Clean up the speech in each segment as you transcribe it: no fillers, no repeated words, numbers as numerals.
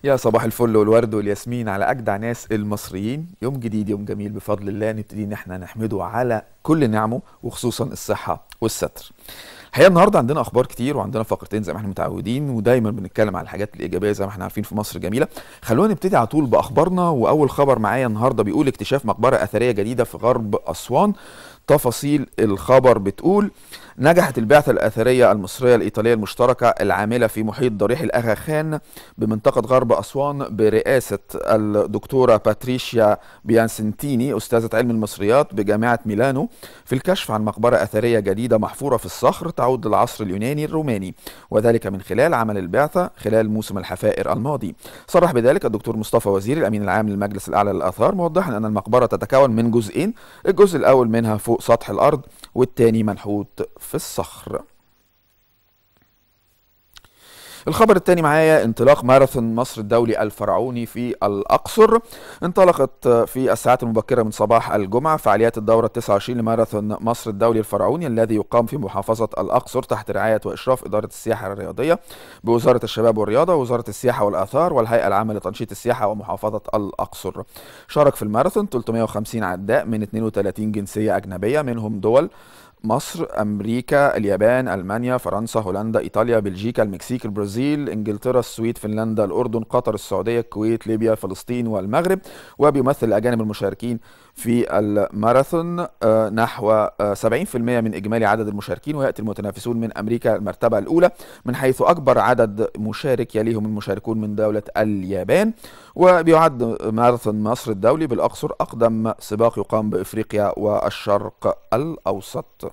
يا صباح الفل والورد والياسمين على أجدع ناس المصريين. يوم جديد، يوم جميل بفضل الله، نبتدي إن احنا نحمده على كل نعمه وخصوصا الصحة والستر. الحقيقة النهاردة عندنا أخبار كتير وعندنا فقرتين زي ما احنا متعودين، ودايما بنتكلم على الحاجات الإيجابية زي ما احنا عارفين في مصر جميلة. خلونا نبتدي على طول بأخبارنا، وأول خبر معايا النهاردة بيقول اكتشاف مقبرة أثرية جديدة في غرب أسوان. تفاصيل الخبر بتقول: نجحت البعثة الأثرية المصرية الإيطالية المشتركة العاملة في محيط ضريح الأغا خان بمنطقة غرب أسوان برئاسة الدكتورة باتريشيا بيانسنتيني أستاذة علم المصريات بجامعة ميلانو في الكشف عن مقبرة أثرية جديدة محفورة في الصخر تعود للعصر اليوناني الروماني، وذلك من خلال عمل البعثة خلال موسم الحفائر الماضي. صرح بذلك الدكتور مصطفى وزير الأمين العام للمجلس الأعلى للآثار، موضحا أن المقبرة تتكون من جزئين، الجزء الأول منها فوق سطح الأرض والتاني منحوت في الصخر. الخبر الثاني معايا: انطلاق ماراثون مصر الدولي الفرعوني في الأقصر. انطلقت في الساعات المبكرة من صباح الجمعة فعاليات الدورة 29 لماراثون مصر الدولي الفرعوني الذي يقام في محافظة الأقصر تحت رعاية وإشراف إدارة السياحة الرياضية بوزارة الشباب والرياضة ووزارة السياحة والآثار والهيئة العامة لتنشيط السياحة ومحافظة الأقصر. شارك في الماراثون 350 عداء من 32 جنسية أجنبية، منهم دول مصر، امريكا، اليابان، المانيا، فرنسا، هولندا، ايطاليا، بلجيكا، المكسيك، البرازيل، انجلترا، السويد، فنلندا، الاردن، قطر، السعوديه، الكويت، ليبيا، فلسطين والمغرب. وبيمثل الاجانب المشاركين في الماراثون نحو 70% من اجمالي عدد المشاركين، وياتي المتنافسون من امريكا المرتبه الاولى من حيث اكبر عدد مشارك، يليهم المشاركون من دوله اليابان. وبيعد ماراثون مصر الدولي بالاقصر اقدم سباق يقام بافريقيا والشرق الاوسط.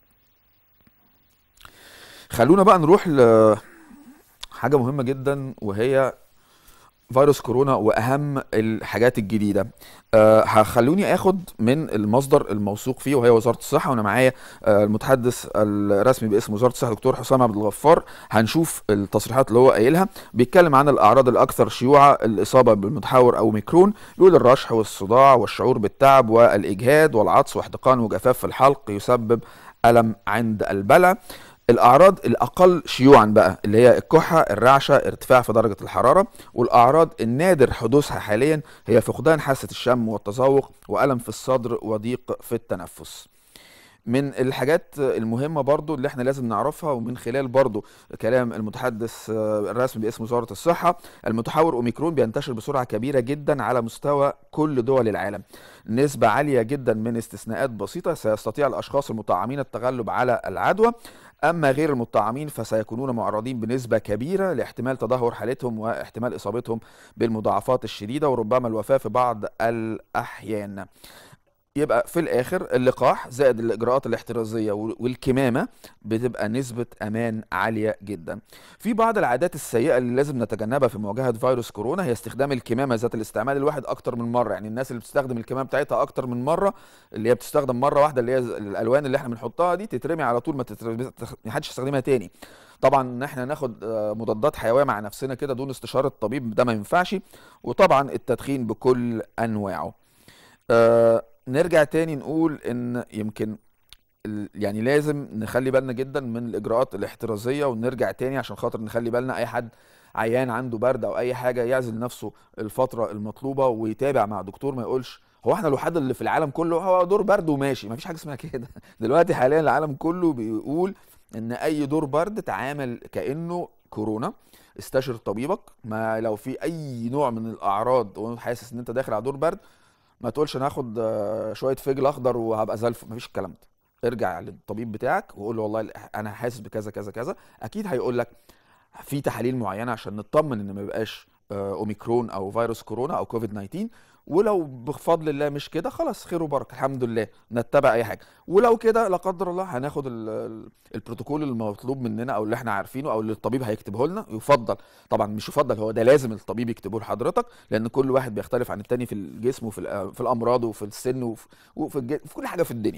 خلونا بقى نروح لحاجة مهمة جدا، وهي فيروس كورونا واهم الحاجات الجديده. هخلوني اخد من المصدر الموثوق فيه وهي وزاره الصحه، وانا معايا المتحدث الرسمي باسم وزاره الصحه دكتور حسام عبد الغفار. هنشوف التصريحات اللي هو قايلها. بيتكلم عن الاعراض الاكثر شيوعا: الاصابه بالمتحور او ميكرون، بيقول الرشح والصداع والشعور بالتعب والاجهاد والعطس واحتقان وجفاف في الحلق يسبب الم عند البلع. الأعراض الأقل شيوعا بقى اللي هي الكحة، الرعشة، ارتفاع في درجة الحرارة. والأعراض النادر حدوثها حاليا هي فقدان حاسة الشم والتذوق وألم في الصدر وضيق في التنفس. من الحاجات المهمة برضو اللي احنا لازم نعرفها، ومن خلال برضو كلام المتحدث الرسمي باسم وزارة الصحة: المتحور أوميكرون بينتشر بسرعة كبيرة جدا على مستوى كل دول العالم. نسبة عالية جدا من استثناءات بسيطة سيستطيع الأشخاص المطعمين التغلب على العدوى، أما غير المطعمين فسيكونون معرضين بنسبة كبيرة لاحتمال تدهور حالتهم واحتمال إصابتهم بالمضاعفات الشديدة وربما الوفاة في بعض الأحيان. يبقى في الاخر اللقاح زائد الاجراءات الاحترازيه والكمامه بتبقى نسبه امان عاليه جدا. في بعض العادات السيئه اللي لازم نتجنبها في مواجهه فيروس كورونا هي استخدام الكمامه ذات الاستعمال الواحد اكتر من مره. يعني الناس اللي بتستخدم الكمامه بتاعتها اكتر من مره، اللي هي بتستخدم مره واحده، اللي هي الالوان اللي احنا بنحطها دي تترمي على طول، ما حدش يستخدمها تاني. طبعا ان احنا ناخد مضادات حيويه مع نفسنا كده دون استشاره الطبيب ده ما ينفعش. وطبعا التدخين بكل انواعه. نرجع تاني نقول ان يمكن يعني لازم نخلي بالنا جدا من الاجراءات الاحترازيه، ونرجع تاني عشان خاطر نخلي بالنا اي حد عيان عنده برد او اي حاجه يعزل نفسه الفتره المطلوبه ويتابع مع دكتور. ما يقولش هو احنا الوحيد اللي في العالم كله هو دور برد وماشي. ما فيش حاجه اسمها كده. دلوقتي حاليا العالم كله بيقول ان اي دور برد تعامل كانه كورونا. استشر طبيبك، ما لو في اي نوع من الاعراض وحاسس ان انت داخل على دور برد ما تقولش انا هاخد شويه فجل اخضر وهبقى زي الفل. مفيش الكلام ده. ارجع للطبيب بتاعك وقول له والله انا حاسس بكذا كذا كذا. اكيد هيقول لك في تحاليل معينه عشان نطمن ان ما يبقاش اوميكرون او فيروس كورونا او كوفيد 19. ولو بفضل الله مش كده خلاص خير وبركه الحمد لله، نتبع اي حاجه. ولو كده لا قدر الله هناخد البروتوكول المطلوب مننا او اللي احنا عارفينه او اللي الطبيب هيكتبه لنا. يفضل طبعا، مش يفضل، هو ده لازم الطبيب يكتبه لحضرتك، لان كل واحد بيختلف عن التاني في الجسم وفي في الامراض وفي السن في كل حاجه في الدنيا.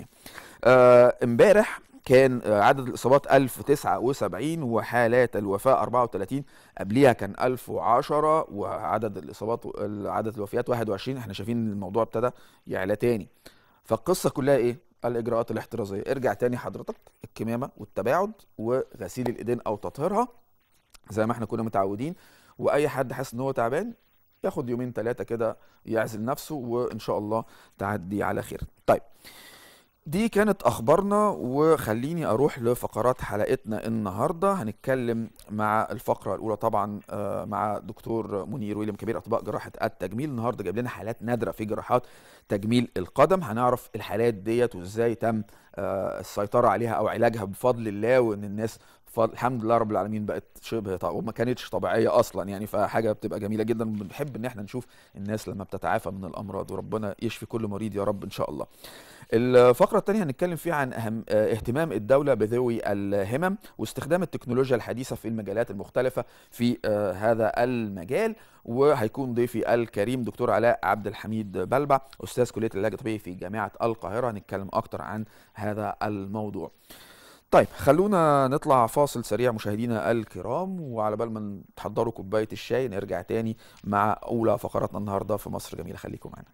امبارح كان عدد الإصابات 1079 وحالات الوفاة 34. قبليها كان 1010 وعدد الإصابات عدد الوفيات 21. احنا شايفين الموضوع ابتدى يعلى تاني. فالقصة كلها ايه؟ الإجراءات الاحترازية. ارجع تاني حضرتك: الكمامة والتباعد وغسيل الإيدين أو تطهيرها زي ما احنا كنا متعودين. واي حد حاسس ان هو تعبان ياخد يومين ثلاثه كده يعزل نفسه، وان شاء الله تعدي على خير. طيب، دي كانت اخبارنا، وخليني اروح لفقرات حلقتنا النهارده. هنتكلم مع الفقره الاولى طبعا مع دكتور منير ويليام، كبير اطباء جراحه التجميل. النهارده جايب لنا حالات نادره في جراحات تجميل القدم. هنعرف الحالات ديت وازاي تم السيطره عليها او علاجها بفضل الله، وان الناس الحمد لله رب العالمين بقت شبه وما كانتش طبيعيه اصلا يعني، فحاجه بتبقى جميله جدا. بنحب ان احنا نشوف الناس لما بتتعافى من الامراض، وربنا يشفي كل مريض يا رب ان شاء الله. الفقرة الثانية هنتكلم فيها عن اهتمام الدولة بذوي الهمم واستخدام التكنولوجيا الحديثة في المجالات المختلفة في هذا المجال. وهيكون ضيفي الكريم دكتور علاء عبد الحميد بلبع، أستاذ كلية العلاج الطبيعي في جامعة القاهرة. هنتكلم أكتر عن هذا الموضوع. طيب، خلونا نطلع فاصل سريع مشاهدينا الكرام، وعلى بال ما تحضروا كوباية الشاي نرجع تاني مع أولى فقراتنا النهاردة في مصر جميلة. خليكم معنا.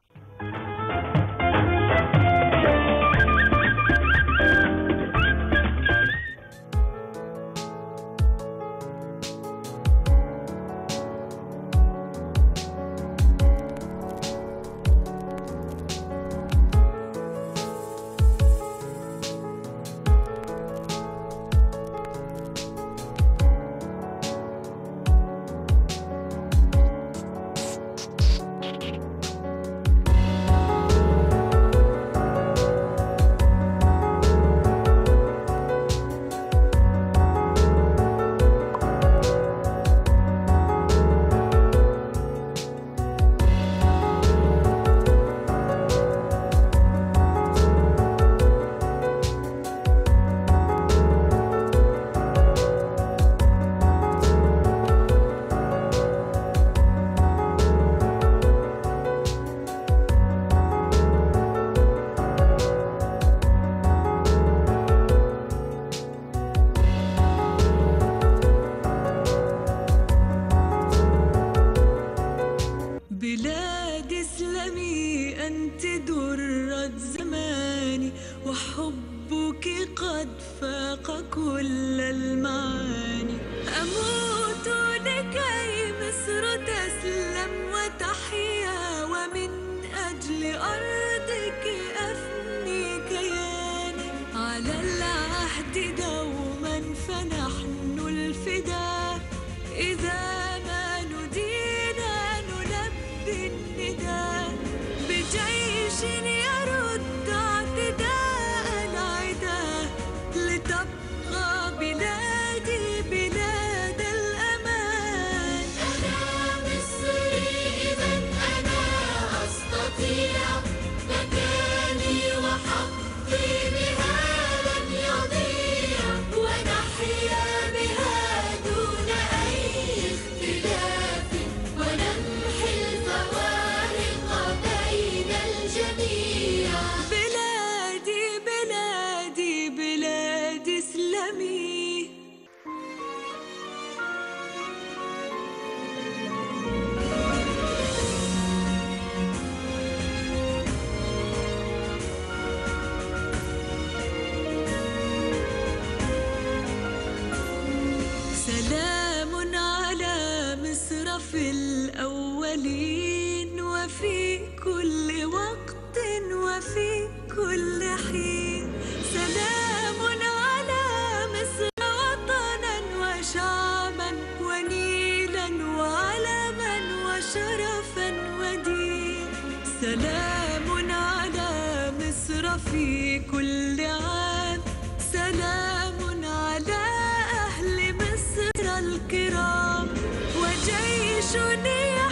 في الأولين وفي كل وقت وفي كل حين، سلام على مصر وطنا وشعبا ونيلا وعلما وشرفا ودين. سلام على مصر في كل عام، سلام على أهل مصر الكرام، وجيش